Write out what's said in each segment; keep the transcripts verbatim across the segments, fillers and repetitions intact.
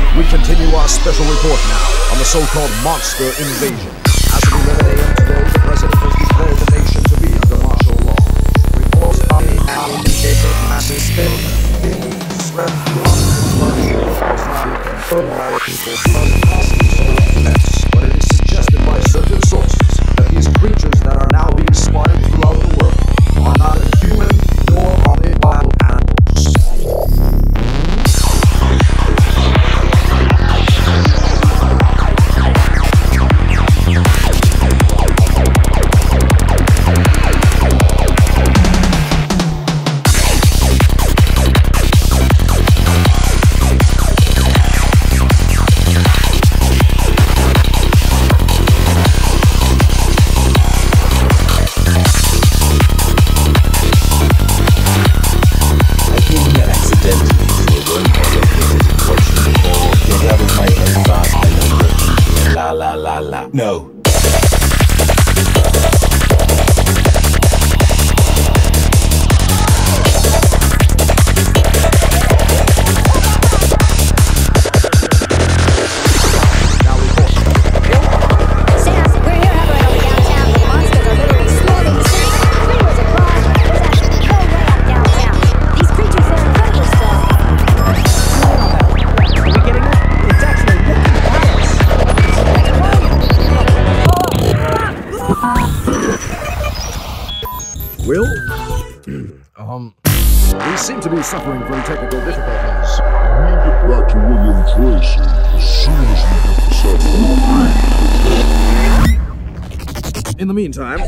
We continue our special report now on the so-called monster invasion. As of eleven a m today, the President has declared the nation to be under martial law. Reports are being indicated massive spending. But it is suggested by certain sources that these creatures that are now being spotted throughout the world are neither human nor are they wild animals. No. Will? um, we seem to be suffering from technical difficulties. We'll get back to William Tracy as soon as we get the set. In the meantime...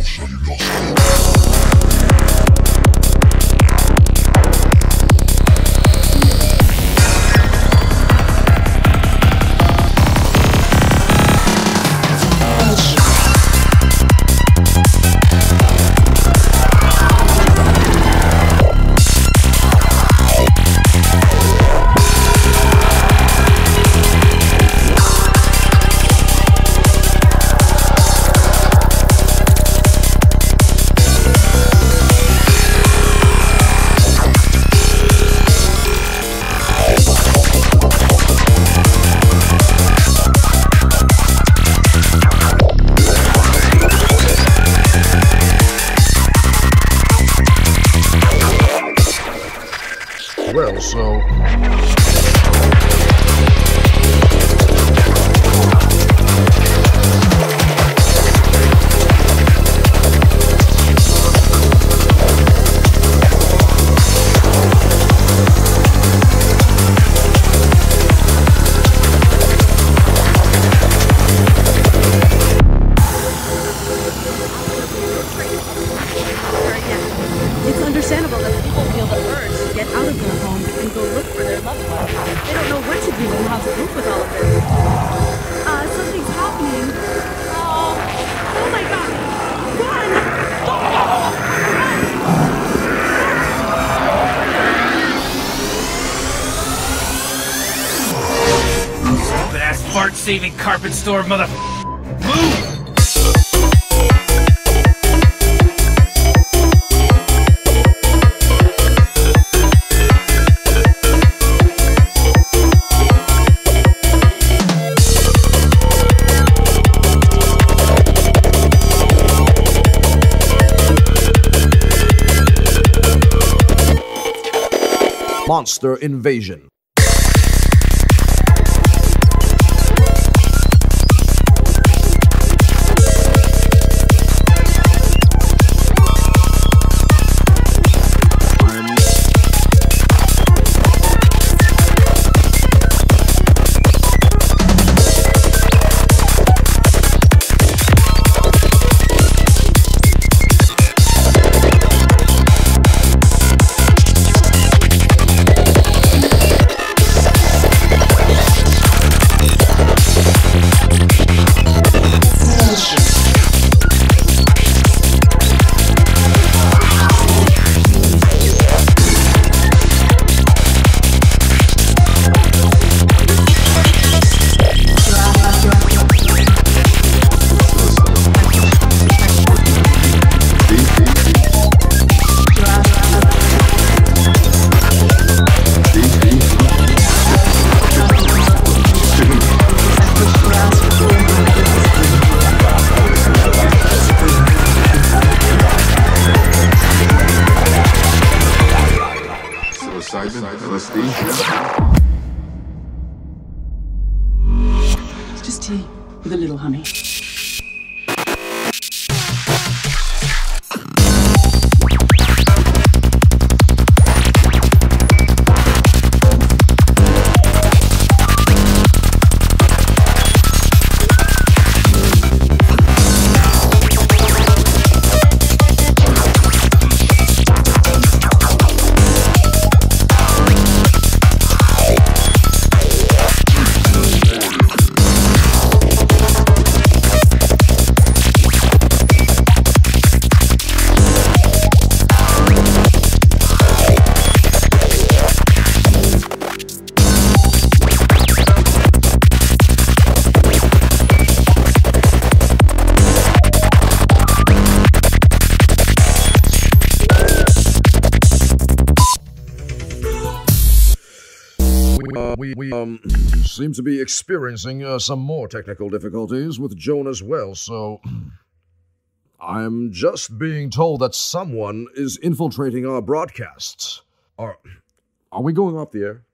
Well, so... It's understandable that people feel the urge to get out of their homes and go look for their loved ones. They don't know what to do and how to cope with all of this. Uh, something's happening. Oh, oh my God! Run! Stupid ass fart saving carpet store mother. Move! Monster invasion. Psilocybin, L S D. It's just tea with a little honey. Uh, we, we, um, seem to be experiencing uh, some more technical difficulties with Joan as well, so I'm just being told that someone is infiltrating our broadcasts. Are, are we going off the air?